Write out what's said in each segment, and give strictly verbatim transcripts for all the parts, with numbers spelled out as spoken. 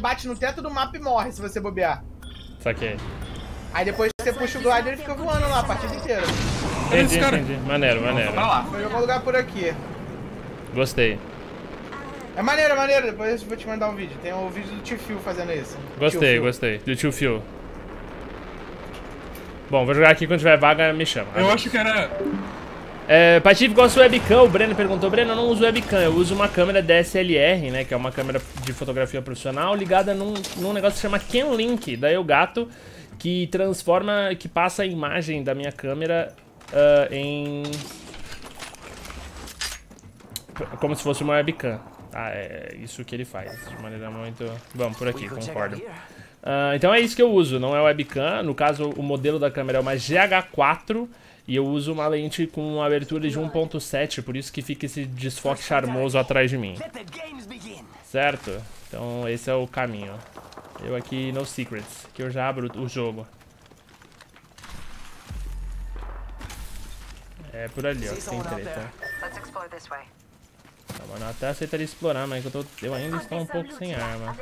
bate no teto do mapa e morre se você bobear. Saquei. Aí depois você puxa o glider e ele fica voando lá a partida inteira. Entendi, entendi. Maneiro, maneiro. Pra lá. Vou jogar um lugar por aqui. Gostei. É maneiro, é maneiro. Depois eu vou te mandar um vídeo. Tem um vídeo do Tio Phil fazendo isso. Gostei, gostei. Do Tio Phil. Bom, vou jogar aqui quando tiver vaga, me chama. Eu acho que era... É, Patife gosta do webcam, o Breno perguntou. Breno, eu não uso webcam, eu uso uma câmera D S L R, né, que é uma câmera de fotografia profissional ligada num, num negócio que se chama CanLink, da Elgato, que transforma, que passa a imagem da minha câmera uh, em... como se fosse uma webcam. Ah, é isso que ele faz, de maneira muito... Vamos, por aqui, concordo. Uh, então é isso que eu uso, não é webcam, no caso o modelo da câmera é uma G H quatro, e eu uso uma lente com uma abertura de um ponto sete, por isso que fica esse desfoque charmoso atrás de mim. Certo? Então esse é o caminho. Eu aqui no Secrets, que eu já abro o jogo. É por ali, ó, sem treta. Tá, mano, eu até aceitaria explorar, mas eu, tô, eu ainda estou um pouco sem arma.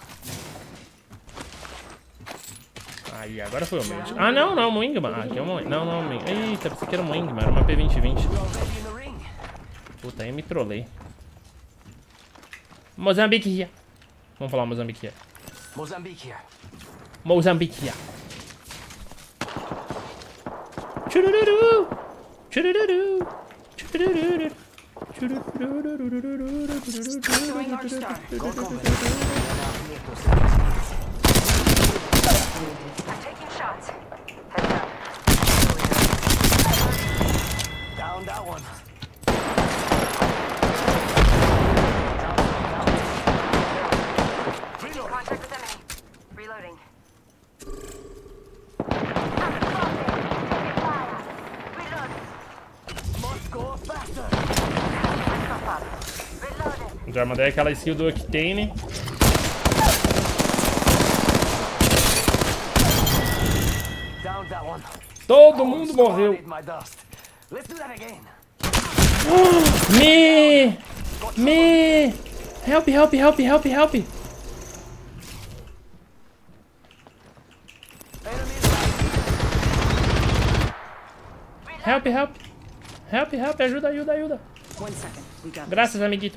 Aí, agora foi o meu. Ah, não, não, Wingman. Ah, aqui é um Não, não, Wingman. Eita, pensei que era um Wingman. Era uma P vinte vinte. Puta, aí eu me trolei. Moçambique. Vamos falar Moçambique. Moçambique. Moçambique. Churururu. Churururu. Churururu. I'm taking shots. Heads up. Down that one. Contact with enemy. Reloading. Must go faster. Reloading. Já mandei aquela skill do Octane. Down that one. Todo mundo morreu. My dust. Let's do that again. Me! Me! Help, help, help, help, help! Help, help! Help, help, ajuda, ajuda, ajuda! Graças, amiguito.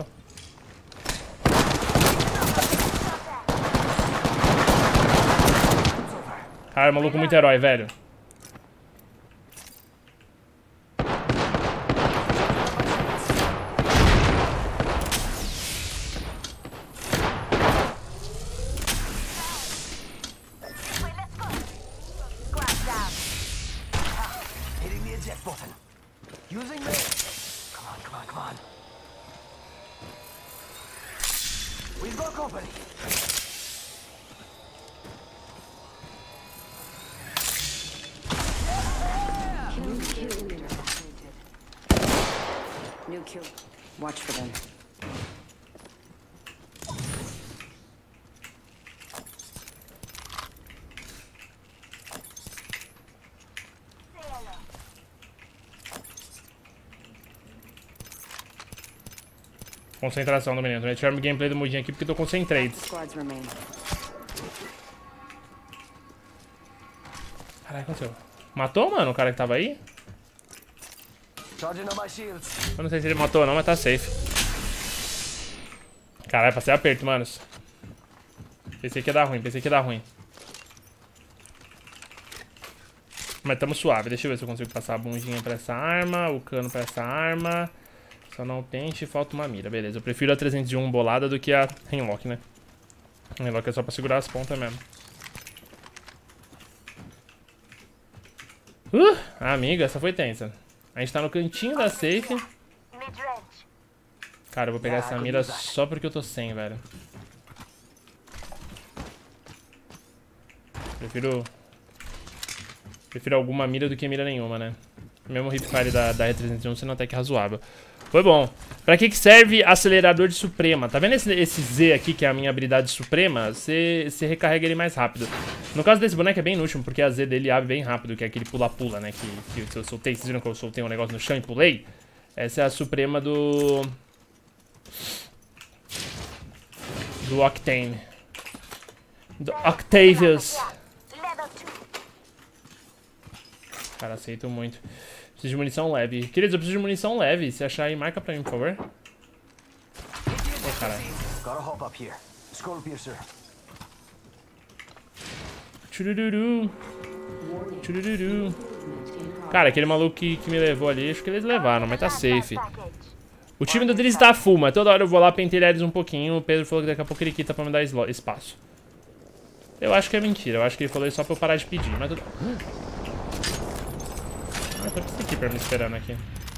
Cara, maluco muito herói, velho. Hitting the eject button. Using me. Come on, come on, come on. We've got company. New kill. Watch for them. Concentração do menino. Tô tirando o gameplay do mudinho aqui porque eu tô concentrado. Squads remain. Caralho, o que aconteceu? Matou, mano, o cara que tava aí? Charging on my shields. Eu não sei se ele matou ou não, mas tá safe. Caralho, passei aperto, manos. Pensei que ia dar ruim, pensei que ia dar ruim. Mas tamo suave, deixa eu ver se eu consigo passar a bundinha pra essa arma, o cano pra essa arma. Só não tente, falta uma mira, beleza. Eu prefiro a trezentos e um bolada do que a Hemlock, né? A Hemlock é só pra segurar as pontas mesmo. Uh, amiga, essa foi tensa. A gente tá no cantinho da safe. Cara, eu vou pegar essa mira só porque eu tô sem, velho. Prefiro... Prefiro alguma mira do que mira nenhuma, né? Mesmo o hipfire da, da R trezentos e um sendo até que razoável. Foi bom. Pra que que serve acelerador de Suprema? Tá vendo esse, esse Z aqui, que é a minha habilidade Suprema? Você recarrega ele mais rápido. No caso desse boneco é bem inútil, porque a Z dele abre bem rápido, que é aquele pula-pula, né? Que, que eu soltei, vocês viram que eu soltei um negócio no chão e pulei? Essa é a Suprema do... Do Octane. Do Octavius. Cara, aceito muito. Preciso de munição leve. Queridos, eu preciso de munição leve. Se achar aí, marca pra mim, por favor. Oh, caralho. Churururu. Churururu. Cara, aquele maluco que, que me levou ali, acho que eles levaram, mas tá safe. O time do Driz tá full, mas toda hora eu vou lá pentelhar eles um pouquinho. O Pedro falou que daqui a pouco ele quita pra me dar espaço. Eu acho que é mentira, eu acho que ele falou isso só pra eu parar de pedir, mas tudo... Ah, tô com esse keeper me esperando aqui.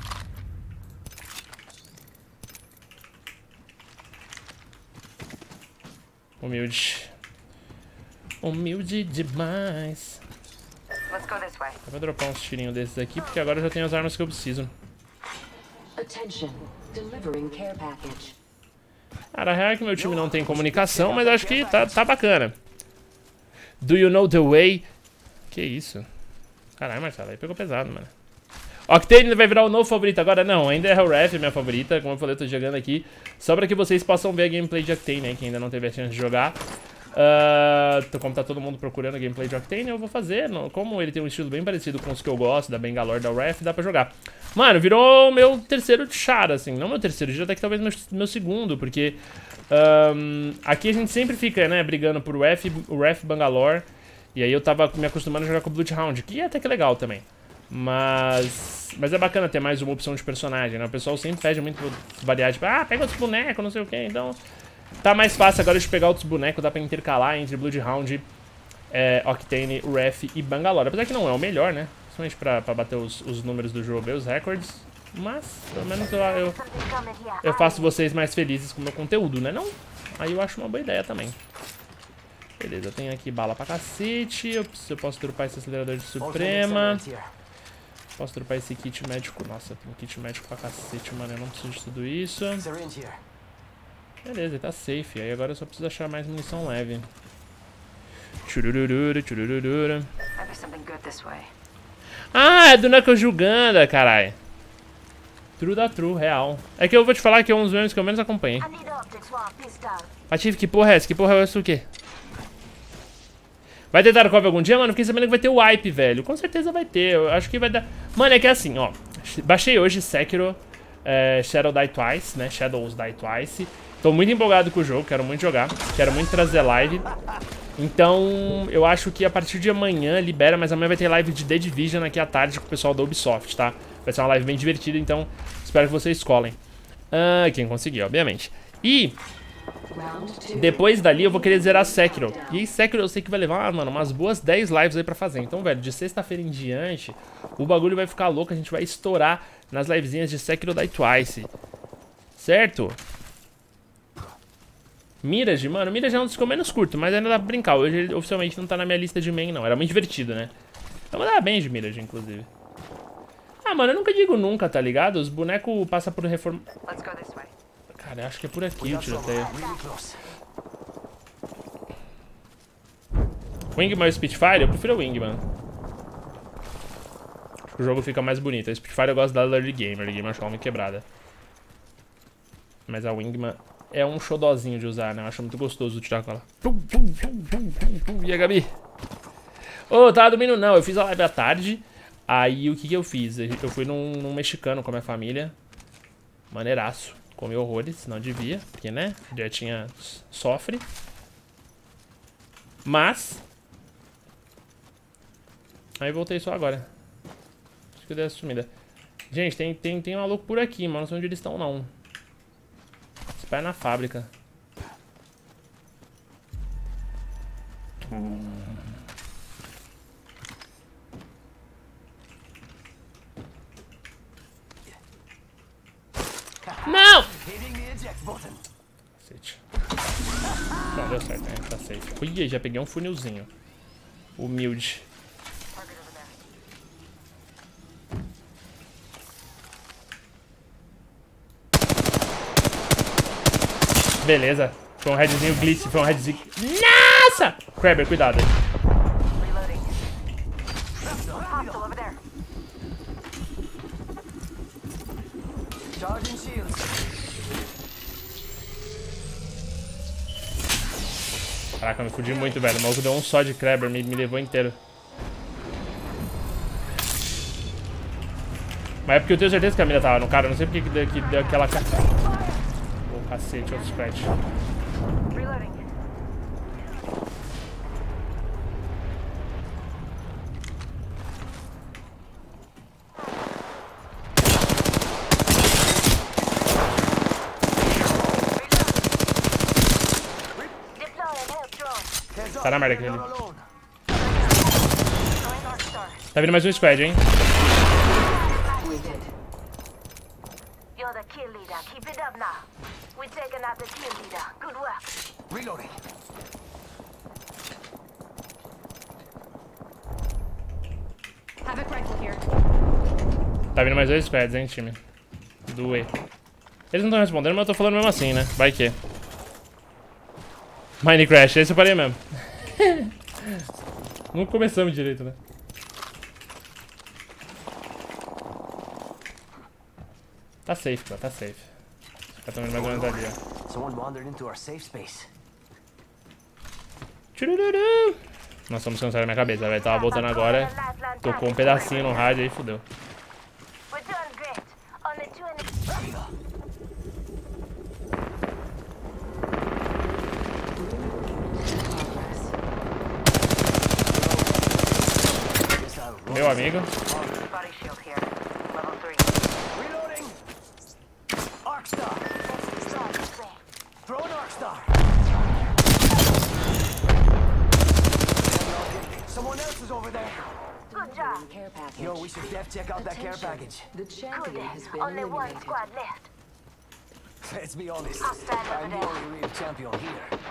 Humilde. Humilde demais. Let's go this way. Eu vou dropar uns tirinhos desses aqui, porque agora eu já tenho as armas que eu preciso. Attention, delivering care package. Cara, a real é que meu time não tem comunicação, mas acho que tá, tá bacana. Do you know the way? Que isso? Caralho, Marcelo, aí pegou pesado, mano. Octane vai virar o novo favorito agora? Não, ainda é Hellref, minha favorita. Como eu falei, eu tô jogando aqui só pra que vocês possam ver a gameplay de Octane, né? Que ainda não teve a chance de jogar. Uh, como tá todo mundo procurando a gameplay de Octane, eu vou fazer. Como ele tem um estilo bem parecido com os que eu gosto, da Bangalore, da Hellref, dá pra jogar. Mano, virou meu terceiro char, assim. Não meu terceiro, já até que talvez meu, meu segundo, porque... Um, aqui a gente sempre fica, né, brigando por Ref, o Ref Bangalore. E aí eu tava me acostumando a jogar com o Bloodhound, que é até que legal também. Mas... Mas é bacana ter mais uma opção de personagem, né? O pessoal sempre pede muito variar, tipo, ah, pega outros bonecos, não sei o que, então... Tá mais fácil agora de pegar outros bonecos, dá pra intercalar entre Bloodhound, é, Octane, Ref e Bangalore. Apesar que não é o melhor, né? Principalmente pra, pra bater os, os números do jogo e os records. Mas, pelo menos eu, eu, eu faço vocês mais felizes com o meu conteúdo, né? Não? Aí eu acho uma boa ideia também. Beleza, eu tenho aqui bala pra cacete. Eu, eu posso dropar esse acelerador de suprema. Posso dropar esse kit médico. Nossa, tem um kit médico pra cacete, mano. Eu não preciso de tudo isso. Beleza, ele tá safe. Aí agora eu só preciso achar mais munição leve. Churururu, churururu. Ah, é do Knuckles Uganda, carai. True da true, real. É que eu vou te falar que é um dos memes que eu menos acompanhei. Patife, que porra é essa? Que porra é essa o quê? Vai ter Tarkov algum dia, mano? Fiquei sabendo que vai ter o wipe, velho. Com certeza vai ter. Eu acho que vai dar... Mano, é que é assim, ó. Baixei hoje Sekiro é, Shadow Die Twice, né? Shadows Die Twice. Tô muito empolgado com o jogo, quero muito jogar. Quero muito trazer live. Então, eu acho que a partir de amanhã libera, mas amanhã vai ter live de The Division aqui à tarde com o pessoal da Ubisoft, tá? Vai ser uma live bem divertida, então espero que vocês escolhem. Ah, quem conseguir, obviamente. E depois dali eu vou querer zerar Sekiro. E aí Sekiro eu sei que vai levar, mano, umas boas dez lives aí pra fazer. Então, velho, de sexta-feira em diante, o bagulho vai ficar louco. A gente vai estourar nas livezinhas de Sekiro Die Twice. Certo? Mirage, mano, Mirage é um dos que eu menos curto, mas ainda dá pra brincar. Hoje ele oficialmente não tá na minha lista de main, não. Era muito divertido, né? Eu mandava bem de Mirage, inclusive. Ah, mano, eu nunca digo nunca, tá ligado? Os bonecos passam por reforma... Cara, eu acho que é por aqui o tiroteio. Wingman ou Spitfire? Eu prefiro o Wingman. Acho que o jogo fica mais bonito. A Spitfire eu gosto da Early Game. Early Game eu acho ela meio quebrada. Mas a Wingman é um xodozinho de usar, né? Eu acho muito gostoso tirar com ela. E aí, Gabi? Ô, oh, tava dormindo não. Eu fiz a live à tarde. Aí o que que eu fiz? Eu fui num, num mexicano com a minha família. Maneiraço. Comi horrores, não devia, porque, né? Dietinha sofre. Mas... Aí voltei só agora. Acho que eu dei essa sumida. Gente, tem, tem, tem um maluco por aqui, mano. Não sei onde eles estão, não. Esse pai é na fábrica. Hum. Não! Cacete. Não, deu certo, né? Tá safe. Ui, já peguei um funilzinho. Humilde. Beleza. Foi um headzinho glitch, foi um headzinho... Nossa! Crabber, cuidado aí. Caraca, eu me fudi muito, velho. O maluco deu um só de Kleber, me, me levou inteiro. Mas é porque eu tenho certeza que a mira tava no cara. Eu não sei porque que deu, que deu aquela... Ô, oh, cacete, outro scratch. Reloading. Tá na merda aquele ali. Tá vindo mais um squad, hein? You're the kill leader. Keep it up now. We're taking out the kill leader. Good work. Reloading. Havoc rifle here. Tá vindo mais dois squads, hein, time. Do E. Eles não estão respondendo, mas eu tô falando mesmo assim, né? Vai que. Mine Crash, esse eu parei mesmo. Não começamos direito, né? Tá safe, cara, tá safe. Os caras tão indo mais ou menos ali, ó. Someone wandered into our safe space. Tchurururu. Nossa, vamos cansar na minha cabeça, velho. Tava voltando agora. Tocou um pedacinho no rádio aí, fudeu. We're doing great. Only two in Meu amigo. body shield here. Level three. Reloading. Arcstar. Throw an Arcstar. Someone else is over there. Good job. Care package. Yo, we should def check out that care package. The Good. champion has been Only one eliminated. squad left. Let's be honest. Hostile over I'm the there. only real champion here.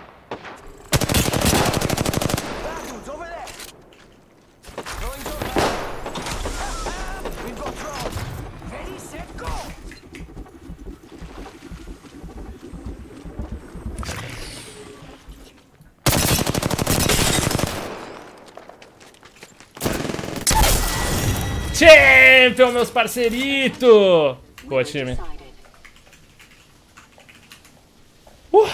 Bad dudes over there. Throwing door. We've got drones. Ready, set, go. Champion, meus parceiritos! Boa, time. Uh.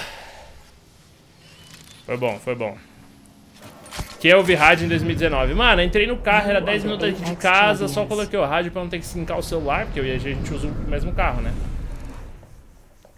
Foi bom, foi bom. Que é o V-Rádio em dois mil e dezenove. Mano, entrei no carro, era dez minutos aqui de casa, só coloquei o rádio pra não ter que sincar o celular, porque eu e a gente usa o mesmo carro, né?